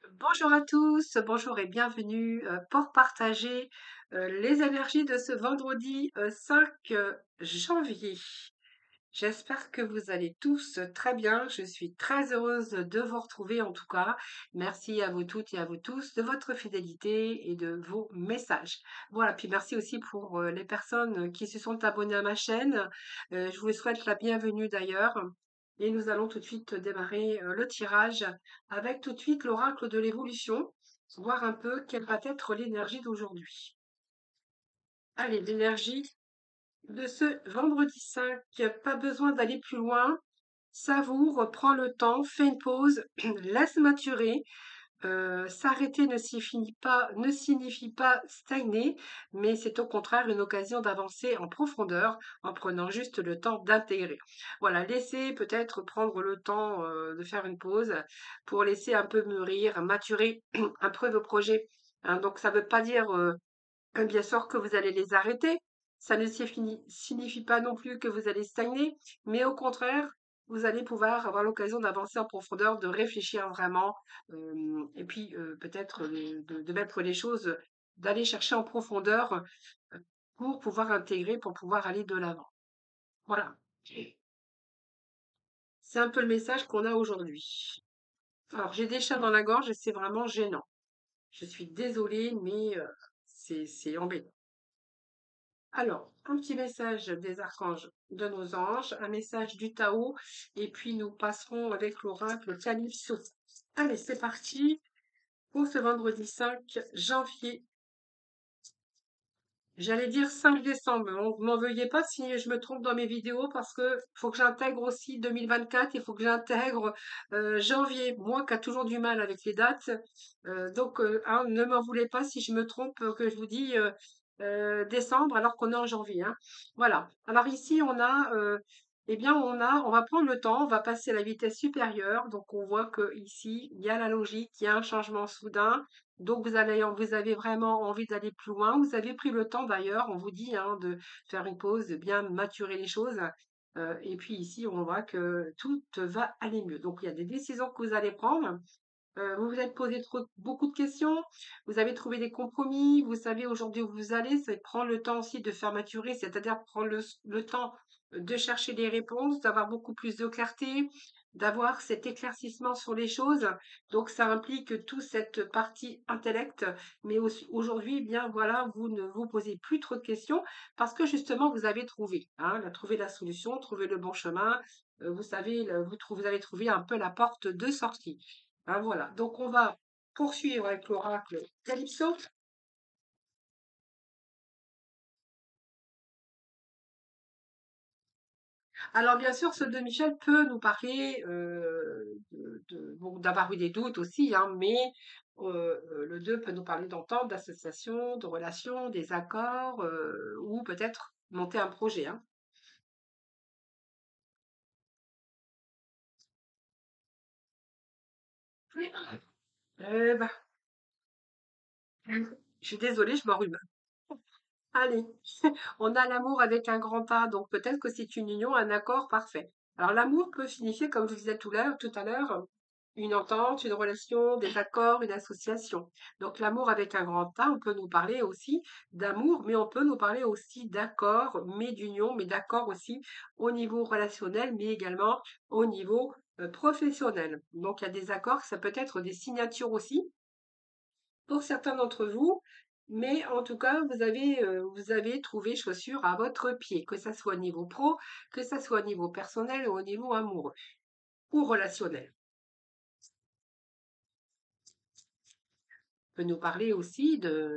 Bonjour à tous, bonjour et bienvenue pour partager les énergies de ce vendredi 5 janvier. J'espère que vous allez tous très bien. Je suis très heureuse de vous retrouver en tout cas. Merci à vous toutes et à vous tous de votre fidélité et de vos messages. Voilà, puis merci aussi pour les personnes qui se sont abonnées à ma chaîne. Je vous souhaite la bienvenue d'ailleurs. Et nous allons tout de suite démarrer le tirage avec tout de suite l'oracle de l'évolution, voir un peu quelle va être l'énergie d'aujourd'hui. Allez, l'énergie de ce vendredi 5, pas besoin d'aller plus loin. Savoure, prends le temps, fais une pause, laisse maturer. S'arrêter ne signifie pas stagner, mais c'est au contraire une occasion d'avancer en profondeur en prenant juste le temps d'intégrer. Voilà, laissez peut-être prendre le temps de faire une pause pour laisser un peu mûrir, maturer un peu vos projets. Hein. Donc ça ne veut pas dire bien sûr que vous allez les arrêter. Ça ne signifie pas non plus que vous allez stagner, mais au contraire, vous allez pouvoir avoir l'occasion d'avancer en profondeur, de réfléchir vraiment, et puis peut-être de mettre les choses, d'aller chercher en profondeur pour pouvoir intégrer, pour pouvoir aller de l'avant. Voilà. C'est un peu le message qu'on a aujourd'hui. Alors, j'ai des chats dans la gorge et c'est vraiment gênant. Je suis désolée, mais c'est embêtant. Alors, un petit message des archanges de nos anges, un message du Tao, et puis nous passerons avec l'oracle Calypso. Allez, c'est parti pour ce vendredi 5 janvier. J'allais dire 5 décembre, m'en veuillez pas si je me trompe dans mes vidéos parce que faut que j'intègre aussi 2024, il faut que j'intègre janvier, moi qui a toujours du mal avec les dates. Donc, ne m'en voulez pas si je me trompe, que je vous dis décembre alors qu'on est en janvier. Hein. Voilà. Alors ici, eh bien, on va prendre le temps, on va passer à la vitesse supérieure. Donc on voit que ici, il y a la logique, il y a un changement soudain. Donc vous avez vraiment envie d'aller plus loin. Vous avez pris le temps d'ailleurs, on vous dit hein, de faire une pause, de bien maturer les choses. Et puis ici, on voit que tout va aller mieux. Donc il y a des décisions que vous allez prendre. Vous vous êtes posé beaucoup de questions, vous avez trouvé des compromis, vous savez aujourd'hui où vous allez, c'est prendre le temps aussi de faire maturer, c'est-à-dire prendre le temps de chercher des réponses, d'avoir beaucoup plus de clarté, d'avoir cet éclaircissement sur les choses. Donc ça implique toute cette partie intellect, mais aujourd'hui, eh bien voilà, vous ne vous posez plus trop de questions parce que justement vous avez trouvé, hein, trouvé la solution, trouvé le bon chemin. Vous savez, vous avez trouvé un peu la porte de sortie. Ah, voilà, donc on va poursuivre avec l'oracle Calypso. Alors bien sûr, ce de Michel peut nous parler bon, d'avoir eu des doutes aussi, hein, mais le 2 peut nous parler d'entente, d'association, de relations, des accords, ou peut-être monter un projet. Hein. Ben, je suis désolée, je m'enrhume. Allez, on a l'amour avec un grand A, donc peut-être que c'est une union, un accord parfait. Alors l'amour peut signifier, comme je disais tout à l'heure, une entente, une relation, des accords, une association. Donc l'amour avec un grand A, on peut nous parler aussi d'amour, mais on peut nous parler aussi d'accord, mais d'union, mais d'accord aussi au niveau relationnel, mais également au niveau professionnel. Donc il y a des accords, ça peut être des signatures aussi pour certains d'entre vous, mais en tout cas, vous avez trouvé chaussure à votre pied, que ça soit au niveau pro, que ça soit au niveau personnel ou au niveau amoureux ou relationnel. On peut nous parler aussi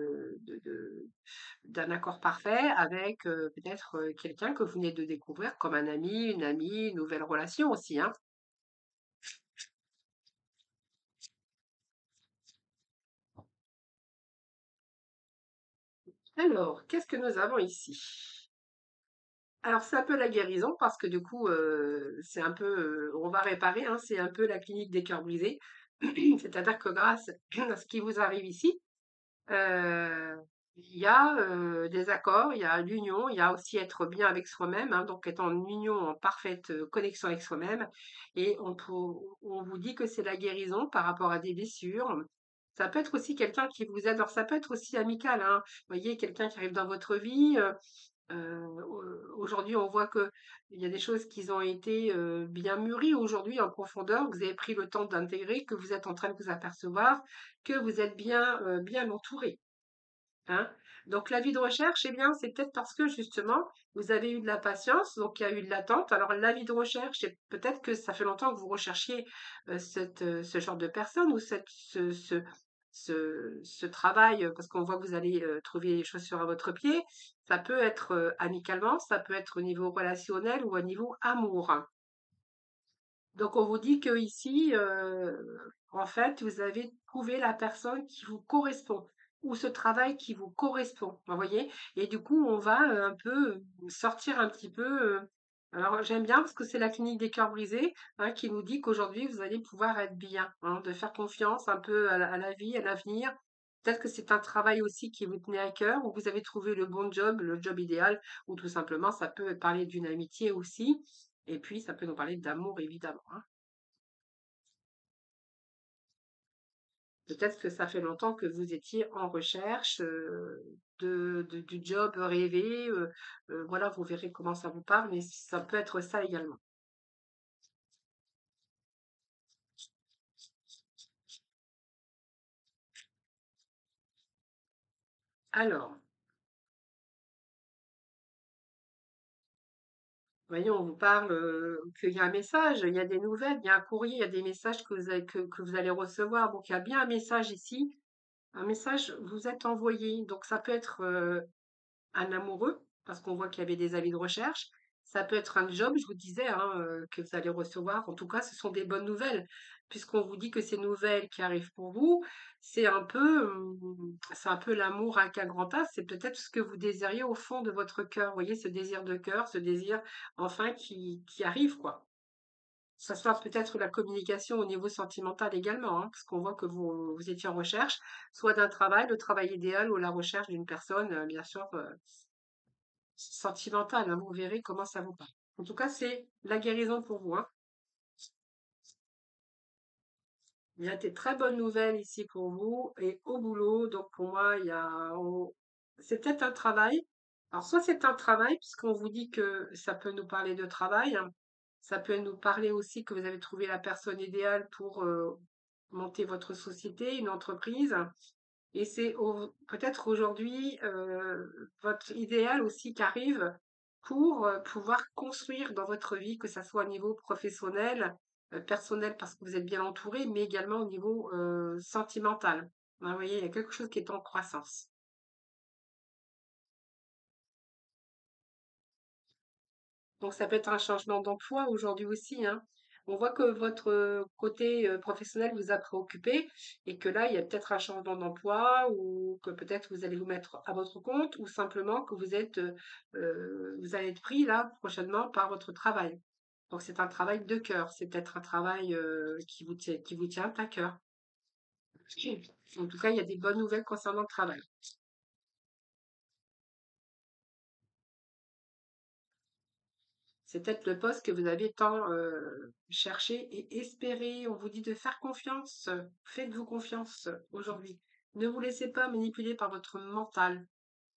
d'un accord parfait avec peut-être quelqu'un que vous venez de découvrir comme un ami, une amie, une nouvelle relation aussi. Hein. Alors, qu'est-ce que nous avons ici? Alors, c'est un peu la guérison parce que du coup, c'est un peu, on va réparer, hein, c'est un peu la clinique des cœurs brisés. C'est-à-dire que grâce à ce qui vous arrive ici, Il y a des accords, il y a l'union, il y a aussi être bien avec soi-même, hein, donc être en union, en parfaite connexion avec soi-même. Et on vous dit que c'est la guérison par rapport à des blessures. Ça peut être aussi quelqu'un qui vous aide. Alors ça peut être aussi amical, hein. Vous voyez, quelqu'un qui arrive dans votre vie. Aujourd'hui, on voit que il y a des choses qui ont été bien mûries aujourd'hui en profondeur. Vous avez pris le temps d'intégrer, que vous êtes en train de vous apercevoir, que vous êtes bien entouré. Hein. Donc la vie de recherche, eh bien, c'est peut-être parce que justement, vous avez eu de la patience, donc il y a eu de l'attente. Alors la vie de recherche, c'est peut-être que ça fait longtemps que vous recherchiez ce genre de personne ou ce travail, parce qu'on voit que vous allez trouver les chaussures à votre pied. Ça peut être amicalement, ça peut être au niveau relationnel ou au niveau amour. Donc on vous dit que ici, en fait, vous avez trouvé la personne qui vous correspond ou ce travail qui vous correspond, vous voyez? Et du coup, on va un peu sortir un petit peu. Alors j'aime bien parce que c'est la clinique des cœurs brisés, hein, qui nous dit qu'aujourd'hui vous allez pouvoir être bien, hein, de faire confiance un peu à la vie, à l'avenir. Peut-être que c'est un travail aussi qui vous tenait à cœur, ou vous avez trouvé le bon job, le job idéal, ou tout simplement ça peut parler d'une amitié aussi. Et puis, ça peut nous parler d'amour, évidemment, hein. Peut-être que ça fait longtemps que vous étiez en recherche du job rêvé. Voilà, vous verrez comment ça vous parle, mais ça peut être ça également. Alors, voyons, on vous parle qu'il y a un message, il y a des nouvelles, il y a un courrier, il y a des messages que vous allez recevoir. Donc, il y a bien un message ici. Un message vous êtes envoyé. Donc, ça peut être un amoureux, parce qu'on voit qu'il y avait des avis de recherche. Ça peut être un job, je vous disais, hein, que vous allez recevoir. En tout cas, ce sont des bonnes nouvelles, puisqu'on vous dit que ces nouvelles qui arrivent pour vous, c'est un peu l'amour avec un grand A. C'est peut-être ce que vous désiriez au fond de votre cœur. Vous voyez, ce désir de cœur, ce désir enfin qui arrive, quoi. Ça soit peut-être la communication au niveau sentimental également, hein, parce qu'on voit que vous étiez en recherche, soit d'un travail, le travail idéal, ou la recherche d'une personne, bien sûr, sentimentale, hein, vous verrez comment ça vous parle. En tout cas, c'est la guérison pour vous, hein. Il y a des très bonnes nouvelles ici pour vous et au boulot. Donc pour moi, c'est peut-être un travail. Alors soit c'est un travail, puisqu'on vous dit que ça peut nous parler de travail, hein. Ça peut nous parler aussi que vous avez trouvé la personne idéale pour monter votre société, une entreprise. Et c'est peut-être aujourd'hui votre idéal aussi qui arrive pour pouvoir construire dans votre vie, que ça soit au niveau professionnel, personnel parce que vous êtes bien entouré, mais également au niveau sentimental. Hein, vous voyez, il y a quelque chose qui est en croissance. Donc ça peut être un changement d'emploi aujourd'hui aussi, hein. On voit que votre côté professionnel vous a préoccupé et que là, il y a peut-être un changement d'emploi ou que peut-être vous allez vous mettre à votre compte ou simplement que vous allez être pris là prochainement par votre travail. Donc c'est un travail de cœur, c'est peut-être un travail qui vous tient à cœur. En tout cas, il y a des bonnes nouvelles concernant le travail. C'est peut-être le poste que vous avez tant cherché et espéré. On vous dit de faire confiance. Faites-vous confiance aujourd'hui. Ne vous laissez pas manipuler par votre mental.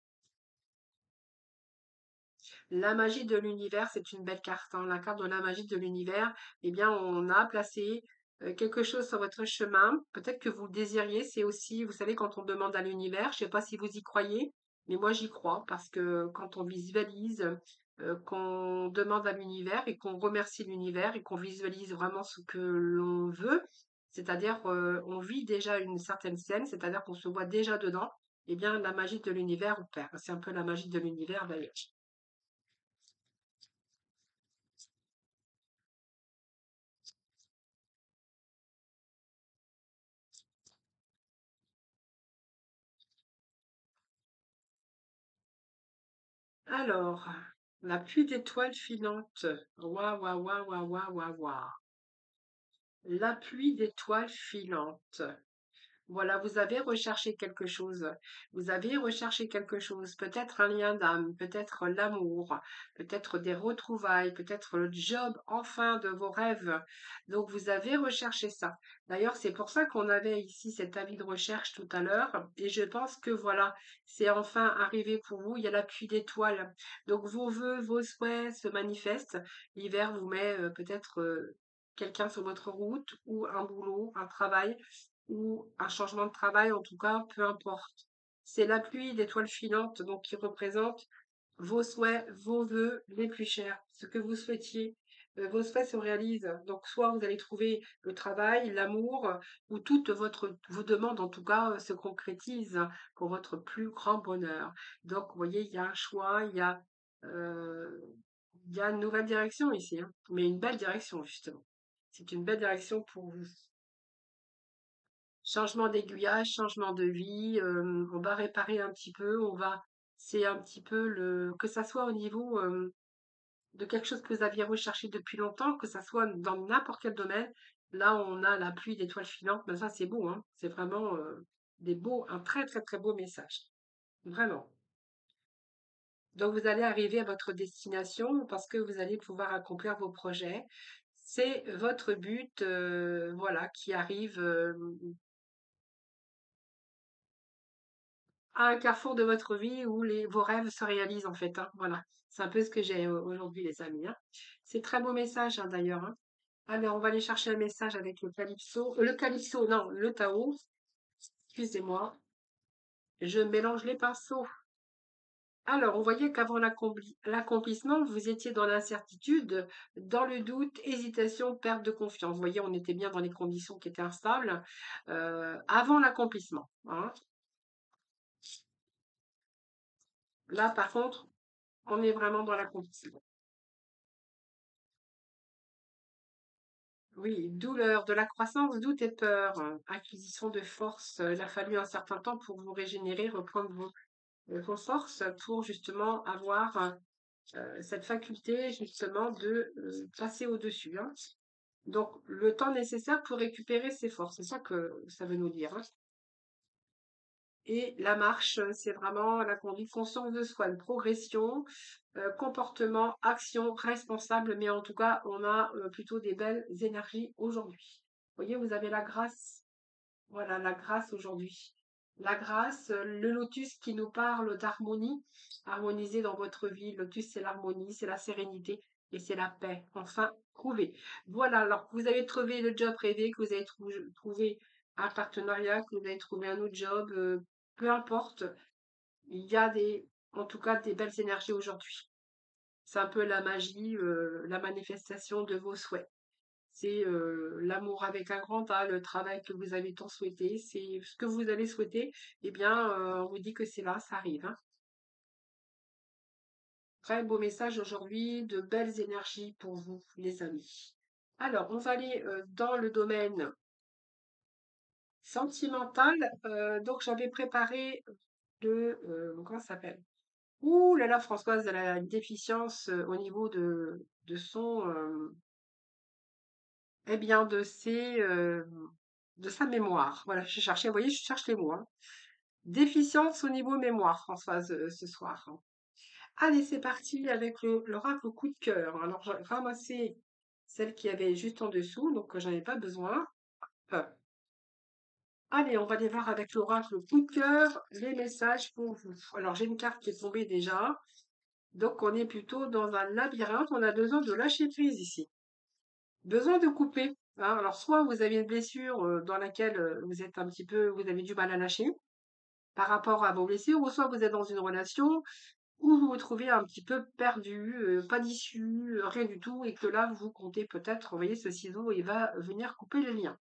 La magie de l'univers, c'est une belle carte, hein. La carte de la magie de l'univers, eh bien, on a placé quelque chose sur votre chemin. Peut-être que vous le désiriez. C'est aussi, vous savez, quand on demande à l'univers, je ne sais pas si vous y croyez, mais moi j'y crois parce que quand on visualise, qu'on demande à l'univers et qu'on remercie l'univers et qu'on visualise vraiment ce que l'on veut, c'est-à-dire on vit déjà une certaine scène, c'est-à-dire qu'on se voit déjà dedans, eh bien, la magie de l'univers opère. C'est un peu la magie de l'univers d'ailleurs. Alors, la pluie d'étoiles filantes. Waouh, waouh, waouh, waouh, waouh, waouh, waouh. La pluie d'étoiles filantes. Voilà, vous avez recherché quelque chose. Vous avez recherché quelque chose. Peut-être un lien d'âme, peut-être l'amour, peut-être des retrouvailles, peut-être le job enfin de vos rêves. Donc vous avez recherché ça. D'ailleurs, c'est pour ça qu'on avait ici cet avis de recherche tout à l'heure. Et je pense que voilà, c'est enfin arrivé pour vous. Il y a l'appui d'étoiles. Donc vos vœux, vos souhaits se manifestent. L'hiver vous met peut-être quelqu'un sur votre route ou un boulot, un travail ou un changement de travail, en tout cas, peu importe. C'est la pluie d'étoiles filantes, donc qui représente vos souhaits, vos vœux les plus chers, ce que vous souhaitiez. Vos souhaits se réalisent. Donc, soit vous allez trouver le travail, l'amour, ou toutes vos demandes, en tout cas, se concrétisent pour votre plus grand bonheur. Donc, vous voyez, il y a un choix, euh, il y a une nouvelle direction ici, hein, mais une belle direction, justement. C'est une belle direction pour vous. Changement d'aiguillage, changement de vie, on va réparer un petit peu, c'est un petit peu que ça soit au niveau de quelque chose que vous aviez recherché depuis longtemps, que ça soit dans n'importe quel domaine. Là, on a la pluie d'étoiles filantes, mais ça, c'est beau, hein. C'est vraiment un très, très, très beau message. Vraiment. Donc, vous allez arriver à votre destination parce que vous allez pouvoir accomplir vos projets. C'est votre but, voilà, qui arrive. À un carrefour de votre vie où vos rêves se réalisent en fait, hein. Voilà, c'est un peu ce que j'ai aujourd'hui, les amis, hein. C'est très beau message, hein, d'ailleurs, hein. Allez, on va aller chercher un message avec le calypso, non, le Tao. Excusez-moi, je mélange les pinceaux. Alors, on voyait qu'avant l'accomplissement, vous étiez dans l'incertitude, dans le doute, hésitation, perte de confiance. Vous voyez, on était bien dans les conditions qui étaient instables avant l'accomplissement, hein. Là, par contre, on est vraiment dans l'accomplissement. Oui, douleur, de la croissance, doute et peur, acquisition de force. Il a fallu un certain temps pour vous régénérer, reprendre vos forces pour justement avoir cette faculté justement de passer au-dessus, hein. Donc, le temps nécessaire pour récupérer ses forces, c'est ça que ça veut nous dire, hein. Et la marche, c'est vraiment la conduite conscience de soi, une progression, comportement, action responsable, mais en tout cas, on a plutôt des belles énergies aujourd'hui. Vous voyez, vous avez la grâce. Voilà, la grâce aujourd'hui. La grâce, le lotus qui nous parle d'harmonie, harmoniser dans votre vie. Le lotus, c'est l'harmonie, c'est la sérénité et c'est la paix. Enfin, trouver. Voilà, alors que vous avez trouvé le job rêvé, que vous avez trouvé un partenariat, que vous avez trouvé un autre job, peu importe, il y a en tout cas, des belles énergies aujourd'hui. C'est un peu la magie, la manifestation de vos souhaits. C'est l'amour avec un grand A, le travail que vous avez tant souhaité, c'est ce que vous allez souhaiter. Eh bien, on vous dit que c'est là, ça arrive, hein. Très beau message aujourd'hui, de belles énergies pour vous, les amis. Alors, on va aller dans le domaine sentimental. Donc, j'avais préparé comment ça s'appelle? Ouh là là, Françoise, elle a une déficience au niveau de son, eh bien, de sa mémoire. Voilà, je cherchais, vous voyez, je cherche les mots, hein. Déficience au niveau mémoire, Françoise, ce soir, hein. Allez, c'est parti avec l'oracle coup de cœur. Alors, j'ai ramassé celle qui avait juste en dessous, donc j'en ai pas besoin. Hop. Allez, on va aller voir avec l'oracle coup de cœur les messages pour vous. Alors, j'ai une carte qui est tombée déjà. Donc, on est plutôt dans un labyrinthe. On a besoin de lâcher prise ici. Besoin de couper, hein. Alors, soit vous avez une blessure dans laquelle vous êtes un petit peu, vous avez du mal à lâcher par rapport à vos blessures, ou soit vous êtes dans une relation où vous vous trouvez un petit peu perdu, pas d'issue, rien du tout, et que là, vous comptez peut-être, vous voyez, ce ciseau, il va venir couper le lien.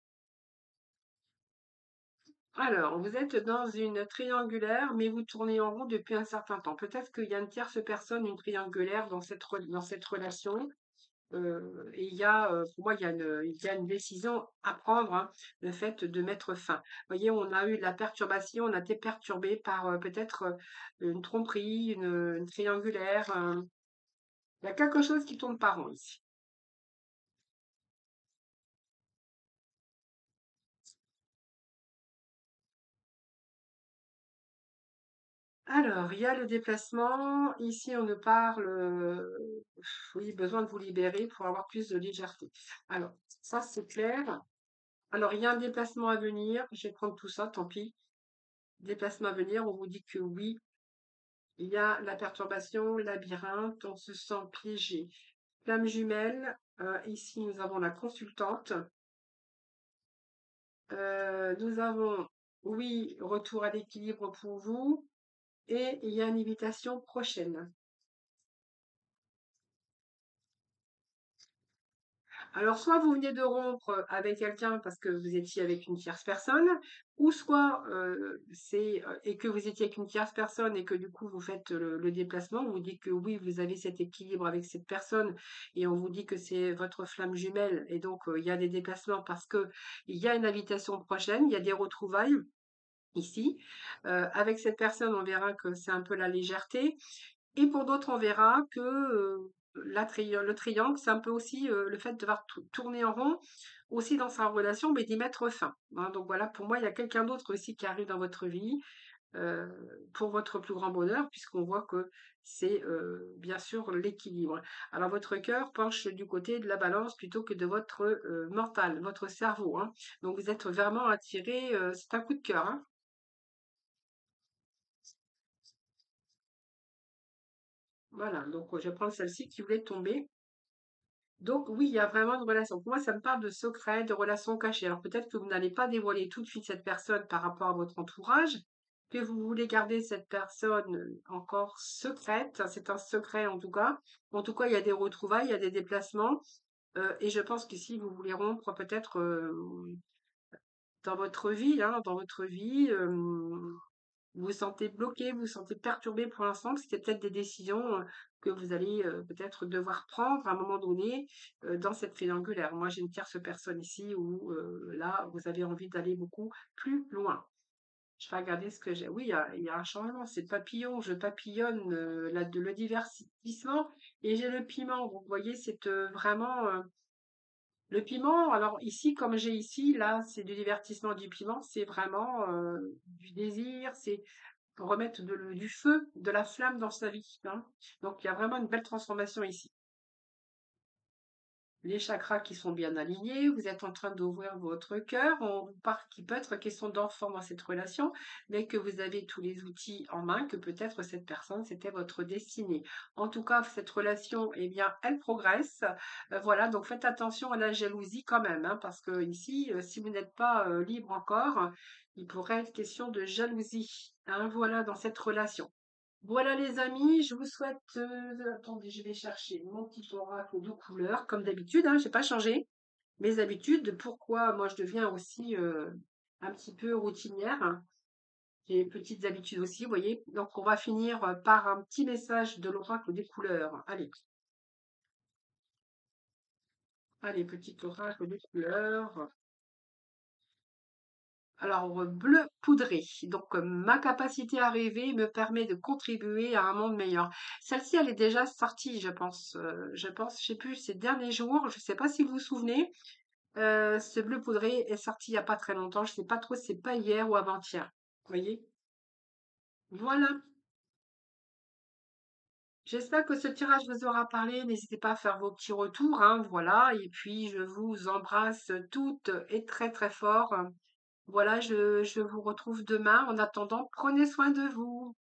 Alors, vous êtes dans une triangulaire, mais vous tournez en rond depuis un certain temps. Peut-être qu'il y a une tierce personne, une triangulaire dans dans cette relation. Et pour moi, il y a une décision à prendre, hein, le fait de mettre fin. Vous voyez, on a eu de la perturbation, on a été perturbé par peut-être une tromperie, une triangulaire. Il y a quelque chose qui tourne pas rond ici. Alors, il y a le déplacement. Ici, on nous parle, oui, besoin de vous libérer pour avoir plus de légèreté. Alors, ça, c'est clair. Alors, il y a un déplacement à venir. Je vais prendre tout ça, tant pis. Déplacement à venir, on vous dit que oui. Il y a la perturbation, labyrinthe, on se sent piégé. Flamme jumelle, ici, nous avons la consultante. Nous avons, oui, retour à l'équilibre pour vous. Et il y a une invitation prochaine. Alors, soit vous venez de rompre avec quelqu'un parce que vous étiez avec une tierce personne, ou soit et que vous étiez avec une tierce personne et que du coup vous faites le déplacement, on vous dit que oui, vous avez cet équilibre avec cette personne et on vous dit que c'est votre flamme jumelle et donc il y a des déplacements parce que il y a une invitation prochaine, il y a des retrouvailles ici. Avec cette personne, on verra que c'est un peu la légèreté. Et pour d'autres, on verra que le triangle, c'est un peu aussi le fait de devoir tourner en rond aussi dans sa relation, mais d'y mettre fin. Hein. Donc voilà, pour moi, il y a quelqu'un d'autre aussi qui arrive dans votre vie euh, pour votre plus grand bonheur, puisqu'on voit que c'est bien sûr l'équilibre. Alors votre cœur penche du côté de la balance plutôt que de votre mental, votre cerveau. Hein. Donc vous êtes vraiment attiré, c'est un coup de cœur. Hein. Voilà, donc je vais prendre celle-ci qui voulait tomber. Donc oui, il y a vraiment une relation. Pour moi, ça me parle de secret, de relations cachées. Alors peut-être que vous n'allez pas dévoiler tout de suite cette personne par rapport à votre entourage, que vous voulez garder cette personne encore secrète. C'est un secret en tout cas. En tout cas, il y a des retrouvailles, il y a des déplacements. Et je pense que si vous voulez rompre peut-être dans votre vie, hein, dans votre vie, vous vous sentez bloqué, vous vous sentez perturbé pour l'instant, que c'était peut-être des décisions que vous allez peut-être devoir prendre à un moment donné dans cette triangulaire. Moi, j'ai une tierce personne ici où là, vous avez envie d'aller beaucoup plus loin. Je vais regarder ce que j'ai. Oui, il y a un changement. C'est papillon, je papillonne le divertissement et j'ai le piment. Vous voyez, c'est vraiment le piment. Alors ici, comme j'ai ici, là, c'est du divertissement du piment. C'est vraiment du désir. C'est remettre du feu, de la flamme dans sa vie. Hein. Donc il y a vraiment une belle transformation ici. Les chakras qui sont bien alignés, vous êtes en train d'ouvrir votre cœur, on part qu'il peut être question d'enfant dans cette relation, mais que vous avez tous les outils en main, que peut-être cette personne, c'était votre destinée. En tout cas, cette relation, eh bien, elle progresse. Voilà, donc faites attention à la jalousie quand même, hein, parce que ici, si vous n'êtes pas libre encore, il pourrait être question de jalousie. Hein, voilà, dans cette relation. Voilà les amis, je vous souhaite, attendez, je vais chercher mon petit oracle de couleurs, comme d'habitude, hein, j'ai pas changé mes habitudes. Pourquoi moi je deviens aussi un petit peu routinière. J'ai petites habitudes aussi, vous voyez. Donc on va finir par un petit message de l'oracle des couleurs. Allez, allez, petit oracle des couleurs. Alors, bleu poudré. Donc, ma capacité à rêver me permet de contribuer à un monde meilleur. Celle-ci, elle est déjà sortie, je pense. Je sais plus, ces derniers jours. Je sais pas si vous vous souvenez. Ce bleu poudré est sorti il y a pas très longtemps. Je sais pas trop, si c'est pas hier ou avant-hier. Vous voyez? Voilà. J'espère que ce tirage vous aura parlé. N'hésitez pas à faire vos petits retours, hein, voilà. Et puis, je vous embrasse toutes et très très fort. Voilà, je vous retrouve demain. En attendant, prenez soin de vous.